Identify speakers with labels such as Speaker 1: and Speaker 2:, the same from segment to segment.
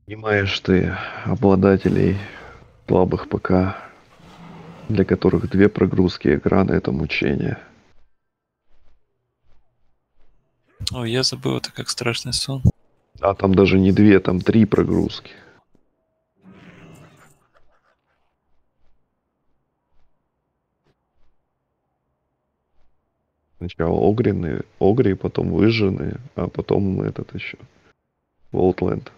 Speaker 1: Понимаешь ты обладателей слабых ПК, для которых две прогрузки экрана — это мучение.
Speaker 2: Ой, я забыл, это как страшный сон.
Speaker 1: А там даже не две, там три прогрузки. Сначала Огри, потом выжженные, а потом этот еще. Волтленд.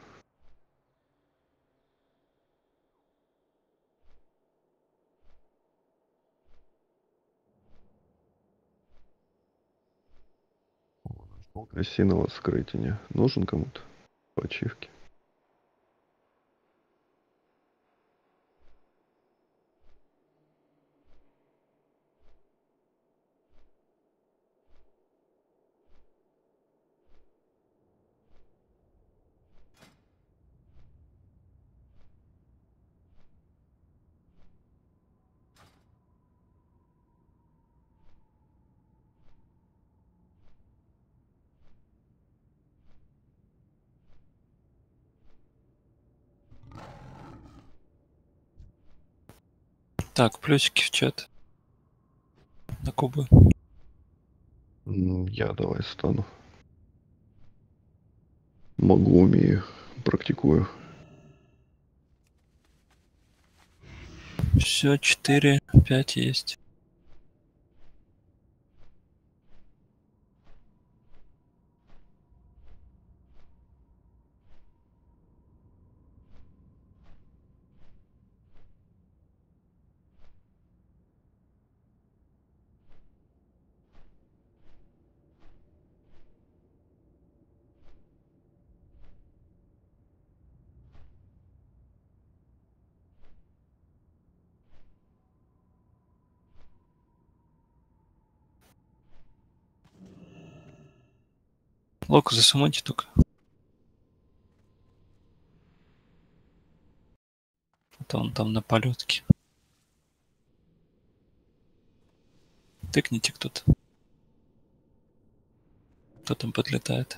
Speaker 1: Крысиного скрытия. Нужен кому-то по ачивке?
Speaker 2: Так, плюсики в чат. На кубы.
Speaker 1: Я давай стану. Могу, умею, практикую.
Speaker 2: Все, 4, 5 есть. Локу засумайте только. Это он там на полетке. Тыкните кто-то. Кто там подлетает?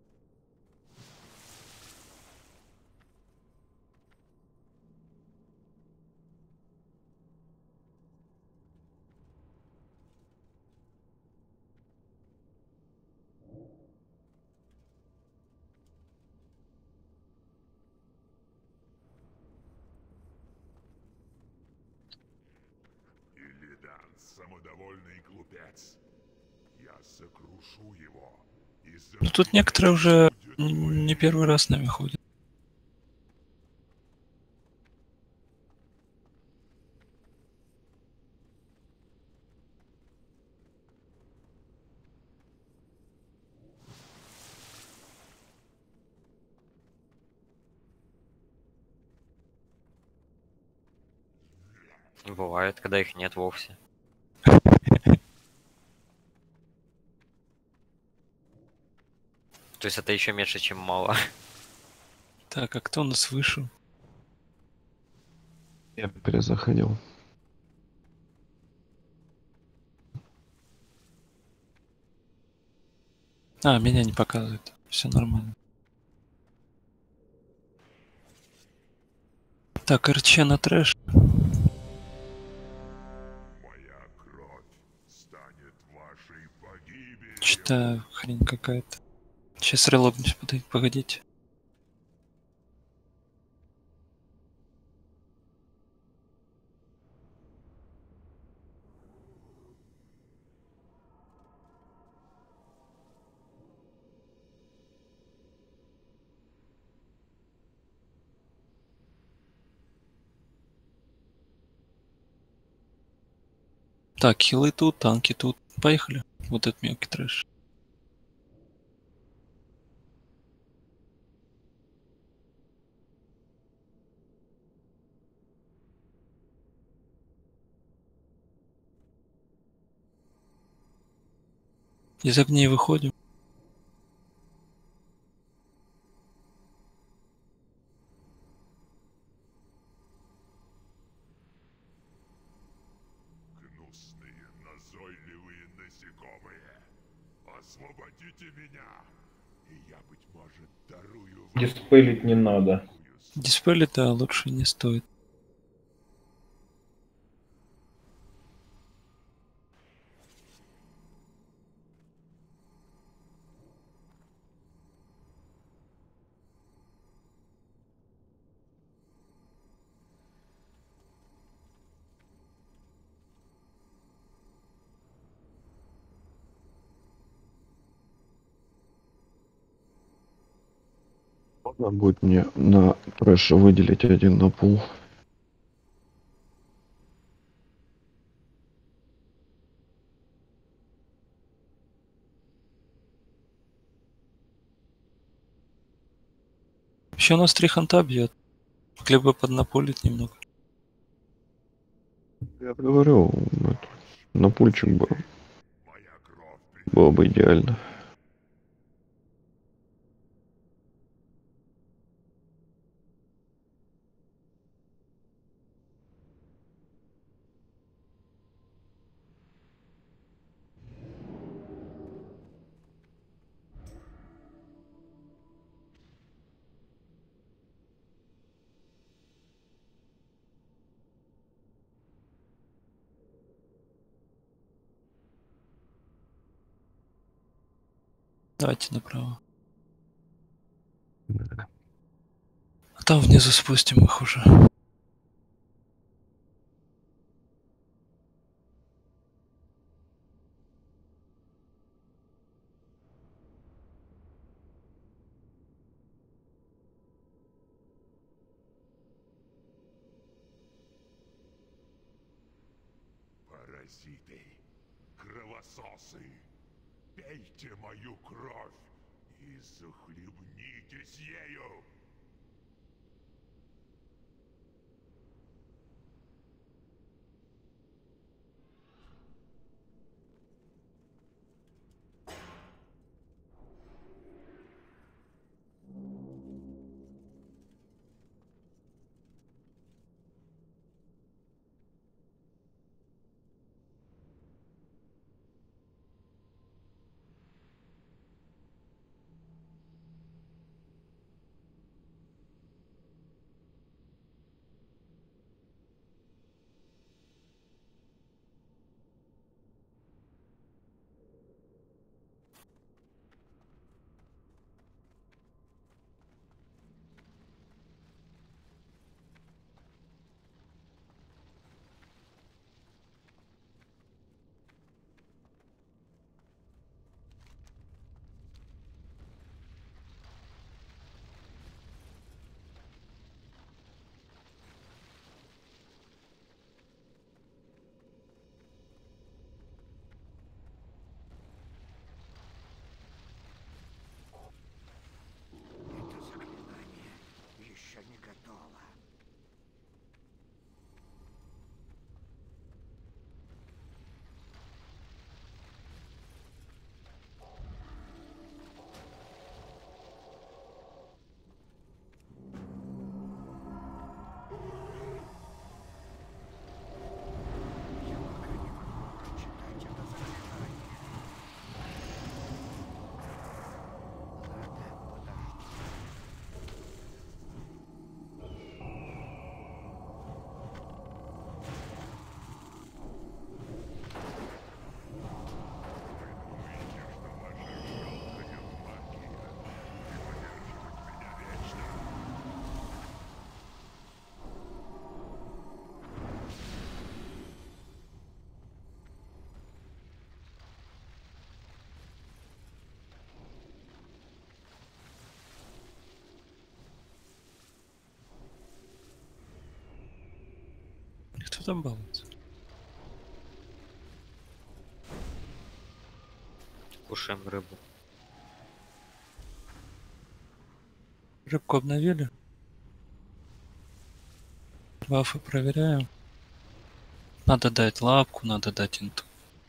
Speaker 3: Илидан, самодовольный глупец. Я сокрушу его.
Speaker 2: Ну тут некоторые уже не первый раз с нами ходят.
Speaker 4: Бывает, когда их нет вовсе. То есть это еще меньше, чем мало.
Speaker 2: Так, а кто у нас вышел?
Speaker 1: Я перезаходил.
Speaker 2: А, меня не показывает. Все нормально. Так, РЧ на трэш.
Speaker 3: Моя кровь станет вашей погибелью.
Speaker 2: Читаю, хрень какая-то. Сейчас релогнусь, погодите. Так, хилы тут, танки тут. Поехали. Вот этот мелкий трэш. Из огней выходим.
Speaker 3: Гнусные, назойливые насекомые. Освободите меня, и я, быть может, дарую вам
Speaker 5: Диспелить не надо.
Speaker 3: новую
Speaker 2: Диспели, да, лучше не стоит.
Speaker 1: Можно будет мне на трэше выделить один на пул?
Speaker 2: Еще у нас 3 ханта бьет. Могли бы поднаполить немного.
Speaker 1: Я говорю, на пульчик бы
Speaker 3: Моя кровь
Speaker 1: было бы идеально.
Speaker 2: Давайте направо. А там внизу спустим их уже.
Speaker 3: паразиты, кровососы, пейте мою кровь и захлебнитесь ею.
Speaker 5: Это заклинание еще не готово. Я пока не могу прочитать это заклинание. Надо подождать.
Speaker 3: Думаете, что ваша жалкая магия поддерживать меня вечно?
Speaker 2: Кто там балуется?
Speaker 4: Кушаем рыбу.
Speaker 2: Рыбку обновили. Бафы проверяем. Надо дать лапку, надо дать инту.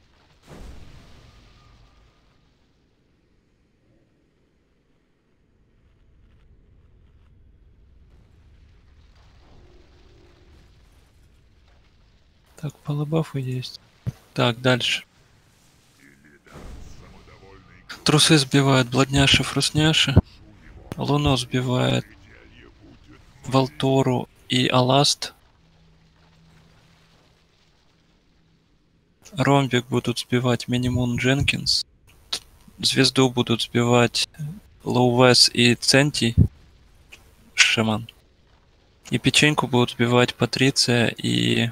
Speaker 2: Так, полубафы есть. Так, дальше. Трусы сбивают блодняши, фрусняши. Луну сбивает
Speaker 3: Пределье будет
Speaker 2: Валтору и Аласт. Ромбик будут сбивать Минимун Дженкинс. Звезду будут сбивать Лоувес и Центи. Шаман. И печеньку будут сбивать Патриция и...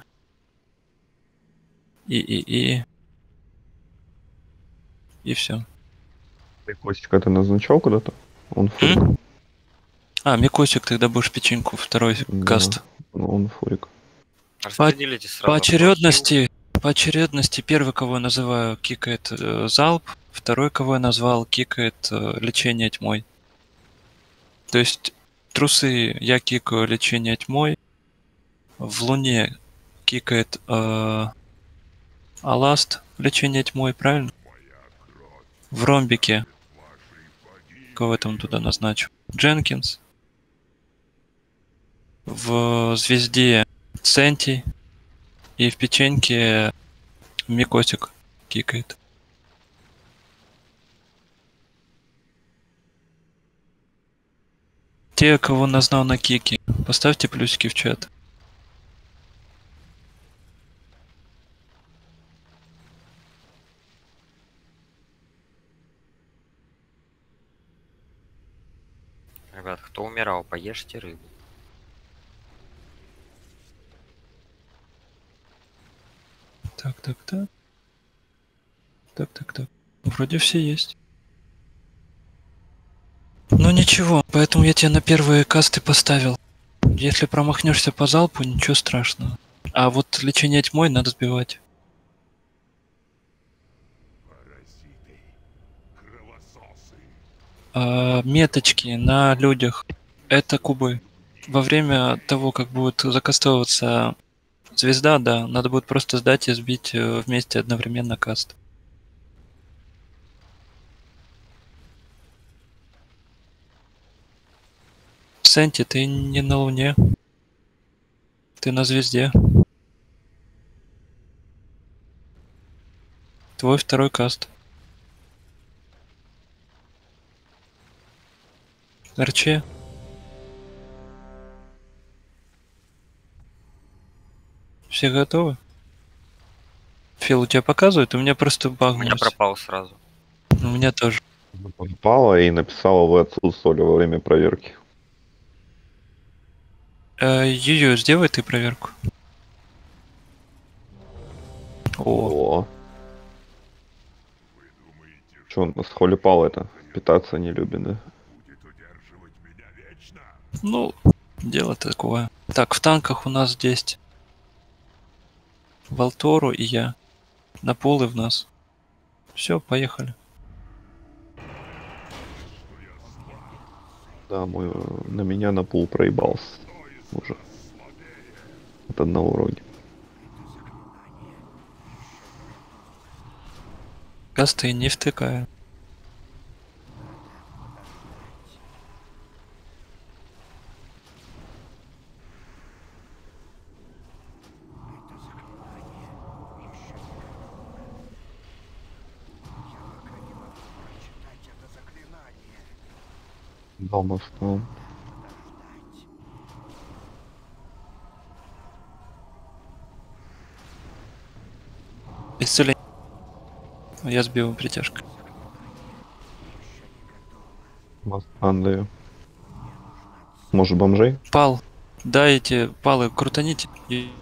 Speaker 2: И все.
Speaker 1: Ты Костика ты назначал куда-то? Он фурик.
Speaker 2: А, Микосик, тогда будешь печеньку, второй
Speaker 1: Да,
Speaker 2: каст.
Speaker 1: ну, он фурик.
Speaker 4: Распределите сразу.
Speaker 2: По очередности первый, кого я называю, кикает залп, второй, кого я назвал, кикает лечение тьмой. То есть трусы я кикаю лечение тьмой, в луне кикает Аласт лечение тьмой, правильно? В ромбике, кого я там туда назначу? Дженкинс. В звезде Центи. И в печеньке Микосик кикает. Те, кого назнал на кике, поставьте плюсики в чат.
Speaker 4: Ребят, кто умирал, поешьте рыбу.
Speaker 2: Так. Так. Вроде все есть. Ну ничего, поэтому я тебя на первые касты поставил. Если промахнешься по залпу, ничего страшного. А вот лечение тьмой надо сбивать.
Speaker 3: Паразиты. Кровососы.
Speaker 2: Меточки на людях. Это кубы. Во время того, как будет закастовываться звезда, да, надо будет просто сдать и сбить вместе одновременно каст. Сенти, ты не на Луне. Ты на звезде. Твой второй каст. РЧ. Все готовы? Фил, у тебя показывает? У меня просто
Speaker 4: У меня
Speaker 2: багнулось.
Speaker 4: пропал сразу.
Speaker 2: У меня тоже.
Speaker 1: Попала и написала, вы отсутствовали во время проверки.
Speaker 2: Юю, сделай ты проверку. О,
Speaker 1: О. Че он нас холипал это? Питаться не любит, да?
Speaker 3: Будет удерживать меня вечно.
Speaker 2: ну, дело такое. Так, в танках у нас 10. Валтору и я. На пол и в нас. Все, поехали.
Speaker 1: Да, мой на меня на пул проебался. Уже. От одного уроки.
Speaker 2: Касты не втыкаю.
Speaker 5: Прочитать это заклинание.
Speaker 1: Дома встал.
Speaker 2: Исцеление. Я сбил притяжкой.
Speaker 1: Мастан даю. Может, бомжей?
Speaker 2: Пал. Дайте палы, крутаните. И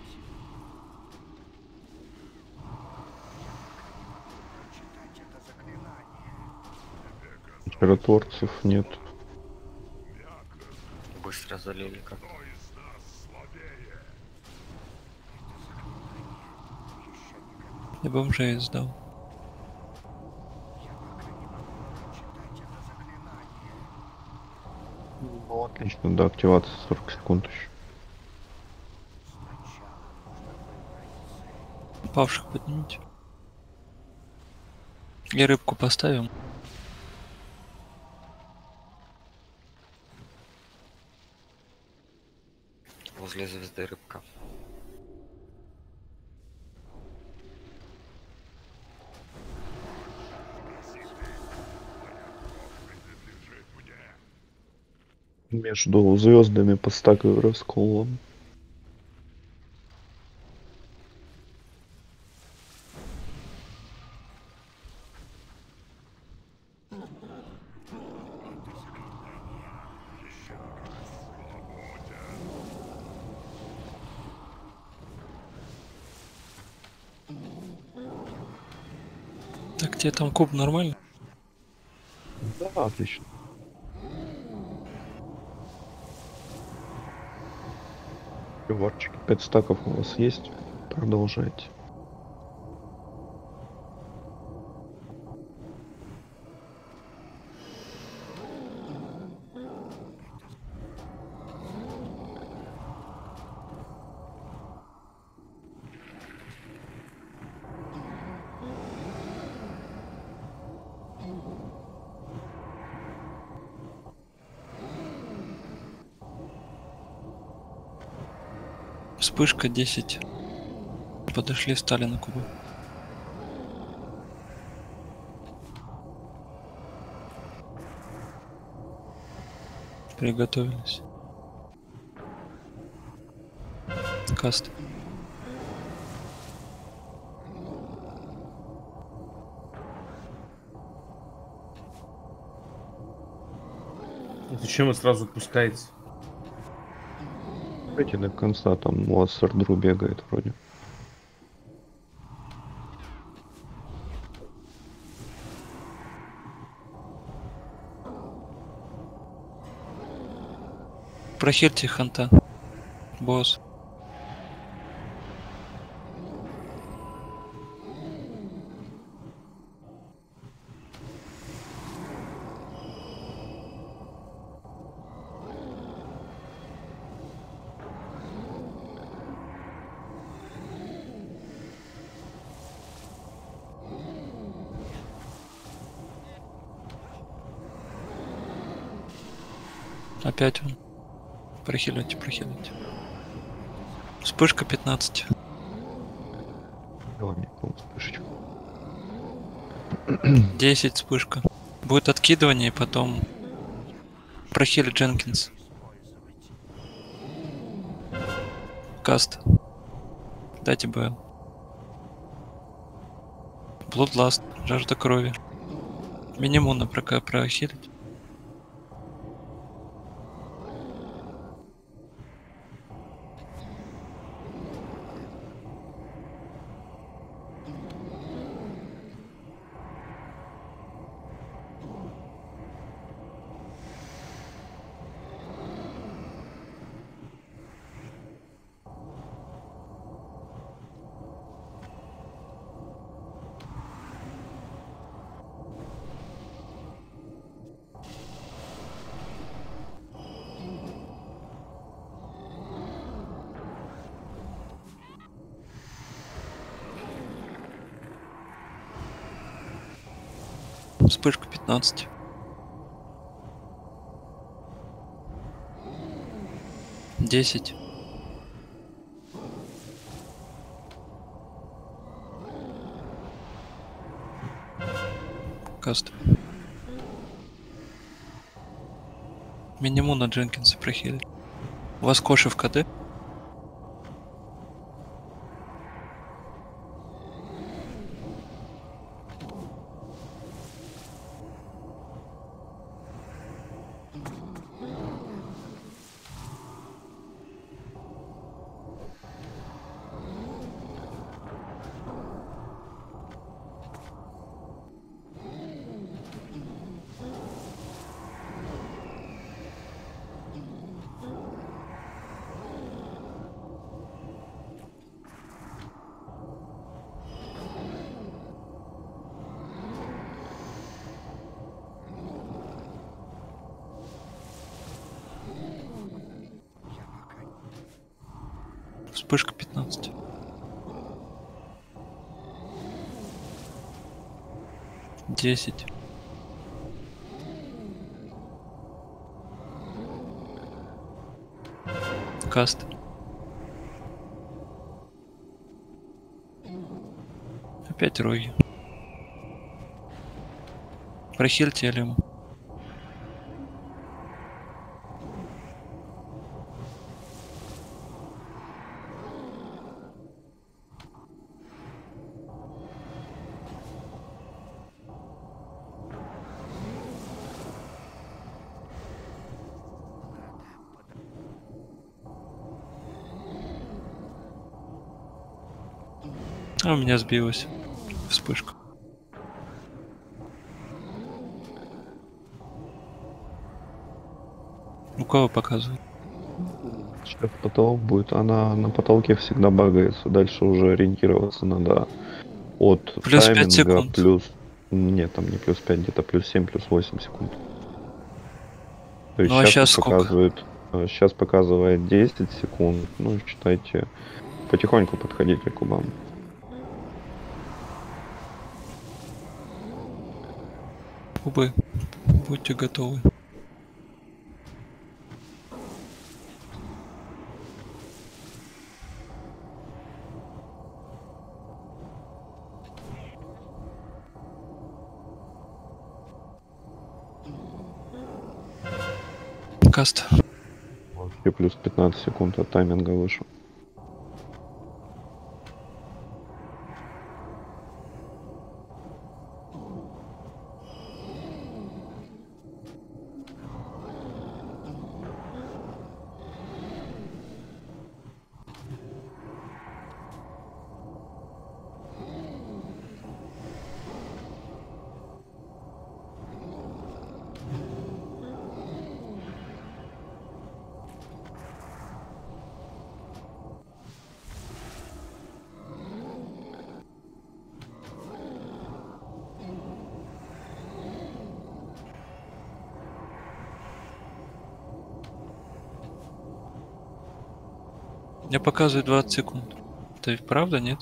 Speaker 5: Прочитать это заклинание.
Speaker 1: Чаротворцев нет.
Speaker 4: Быстро залили как.
Speaker 2: я бомжей сдал.
Speaker 5: Я пока не могу прочитать это заклинание.
Speaker 1: Ну, отлично, до активации 40 секунд еще.
Speaker 5: Сначала нужно выбрать цель.
Speaker 2: Павших поднимите. И рыбку поставим.
Speaker 4: Возле звезды рыбка.
Speaker 3: Принадлежит мне.
Speaker 1: Между звездами по стаку расколом.
Speaker 2: Так, тебе там куб нормально?
Speaker 1: Да, отлично. Варчики 5 стаков у вас есть? Продолжайте.
Speaker 2: Вспышка 10. Подошли, стали на кубу. Приготовились. Каст.
Speaker 6: Зачем вы сразу отпускаете?
Speaker 1: Давайте до конца, там у вас Сардру бегает вроде.
Speaker 2: Прохильте ханта. Босс. Опять он. Прохиливайте, прохиливайте. Вспышка 15.
Speaker 1: Давай мне какую вспышечку.
Speaker 2: 10 вспышка. Будет откидывание и потом прохилит Дженкинс. Каст. Дайте БЛ. Bloodlust. Жажда крови. Минимум прохилить. Вспышка 15. Десять. Каст. Минимум на Дженкинса прохилит. У вас коши в КД? Вспышка 15. Десять. Каст. Опять роги. Прохильте Элему. А у меня сбилась вспышка. У кого показывает?
Speaker 1: Сейчас потолок будет. Она на потолке всегда багается. Дальше уже ориентироваться надо от
Speaker 2: Плюс 5
Speaker 1: тайминга
Speaker 2: секунд.
Speaker 1: плюс... Нет, там не плюс 5, где-то плюс 7, плюс 8 секунд. То есть
Speaker 2: Ну а
Speaker 1: сейчас
Speaker 2: сейчас сколько?
Speaker 1: показывает... Сейчас показывает 10 секунд. Ну, считайте, потихоньку подходите к кубам.
Speaker 2: Кубы, будьте готовы. Каст.
Speaker 1: Вообще плюс 15 секунд от тайминга вышел.
Speaker 2: Мне показывает 20 секунд. Это ведь правда, нет?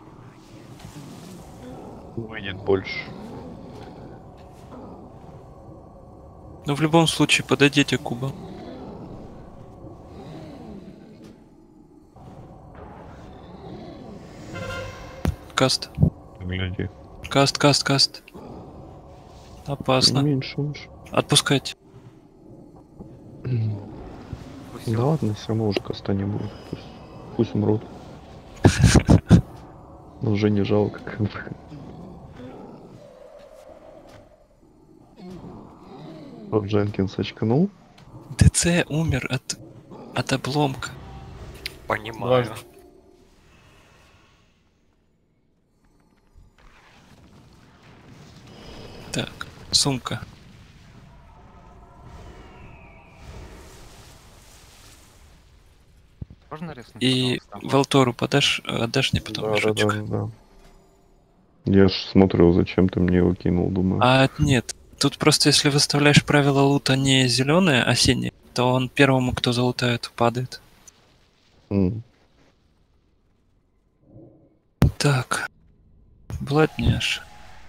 Speaker 1: Выйдет больше.
Speaker 2: Ну в любом случае подойдите к кубам. Каст.
Speaker 1: Гляди.
Speaker 2: Каст, каст, каст. Опасно.
Speaker 1: Меньше, меньше.
Speaker 2: Отпускайте.
Speaker 1: Да ладно, все равно уже коста не будет. Пусть умрут. Но уже не жалко, как бы. Вот Дженкинс очканул.
Speaker 2: ДЦ умер от обломка.
Speaker 4: Понимаю.
Speaker 2: Так, сумка.
Speaker 6: Можно рискнуть,
Speaker 2: И
Speaker 6: пожалуйста?
Speaker 2: Валтору отдашь мне потом мешочек?
Speaker 1: Да. Я ж смотрю, зачем ты мне его кинул, думаю.
Speaker 2: А нет, тут просто если выставляешь правило лута не зеленое, а синее, то он первому, кто залутает, падает.
Speaker 1: М.
Speaker 2: Так, Бладняш.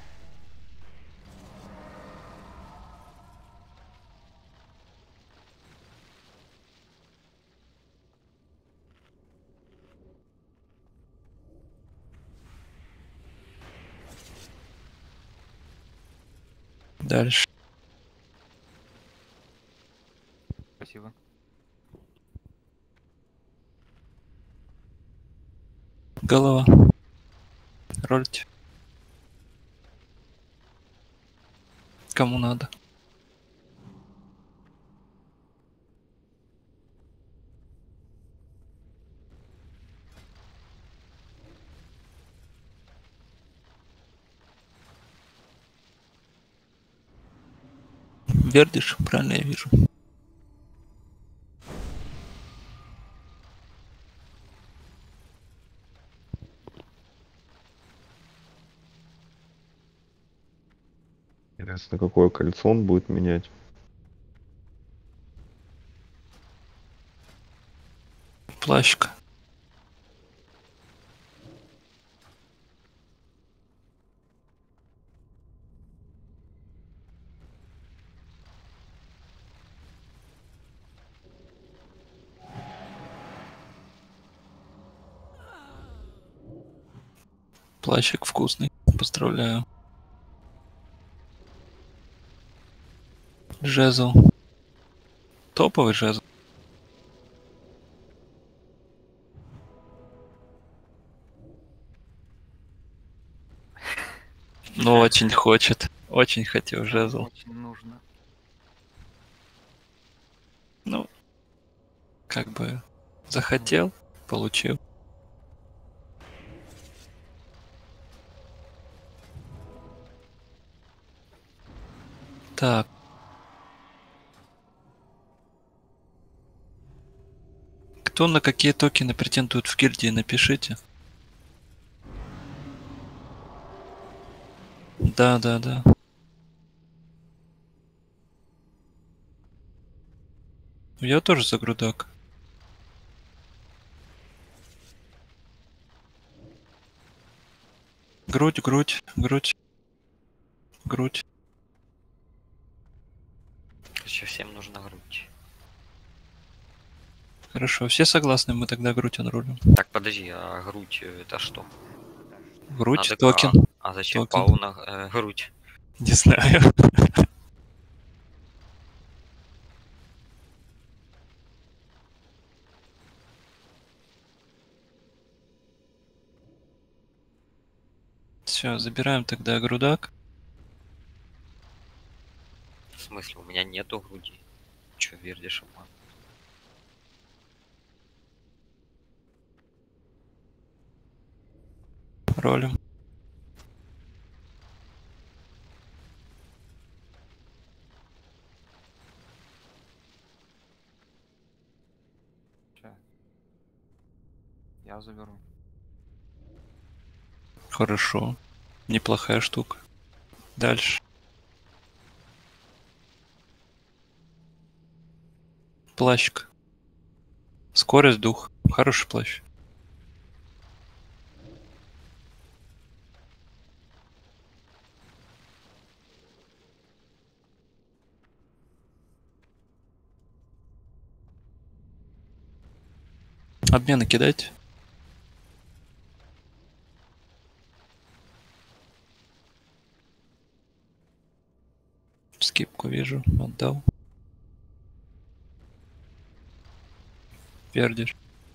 Speaker 2: Дальше.
Speaker 6: Спасибо.
Speaker 2: Голова. Рольте. Кому надо. Вердиш, правильно я вижу.
Speaker 1: Интересно, какое кольцо он будет менять.
Speaker 2: Плащка. Плащик вкусный. Поздравляю. Жезл. Топовый жезл. Ну, очень хочет. Очень хотел жезл.
Speaker 6: Очень нужно.
Speaker 2: Ну, как бы захотел, получил. Так. Кто на какие токены претендует в гильдии, напишите. Да, да, да. Я тоже за грудак. Грудь, грудь, грудь, грудь.
Speaker 4: Короче, всем нужна грудь.
Speaker 2: Хорошо, все согласны, мы тогда грудь анролим.
Speaker 4: Так, подожди, а грудь это что?
Speaker 2: Грудь,
Speaker 4: Надо-
Speaker 2: токен.
Speaker 4: А зачем
Speaker 2: Токен.
Speaker 4: пауна грудь?
Speaker 2: Не знаю. Все, забираем тогда грудак.
Speaker 4: В смысле, у меня нету груди. Чё, вердишь, обман?
Speaker 2: Ролим.
Speaker 6: Ща. Я заберу.
Speaker 2: Хорошо. Неплохая штука. Дальше. Плащик. Скорость, дух. Хороший плащ. Обмены кидать. Скипку вижу. Отдал. Пердишь.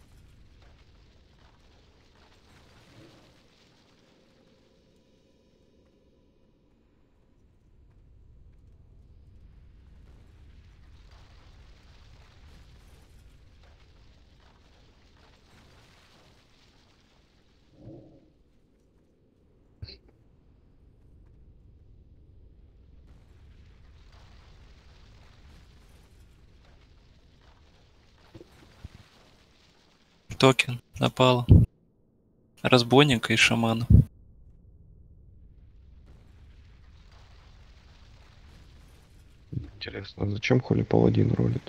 Speaker 2: Токен. Напало. Разбойника и шамана.
Speaker 1: Интересно, а зачем Холи Паладин ролит?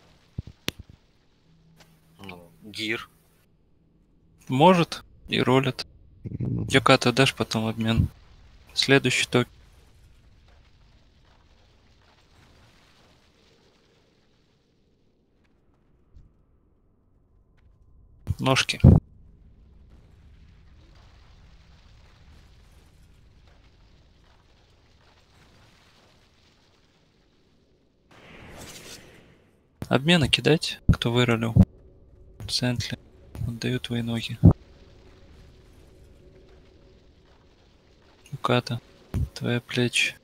Speaker 4: Ну, гир.
Speaker 2: Может и ролит.
Speaker 1: Ну,
Speaker 2: Юката дашь потом обмен. Следующий токен. Ножки. Обмены кидать, кто выролил. Сентли. Отдаю твои ноги. Юката. Твои плечи.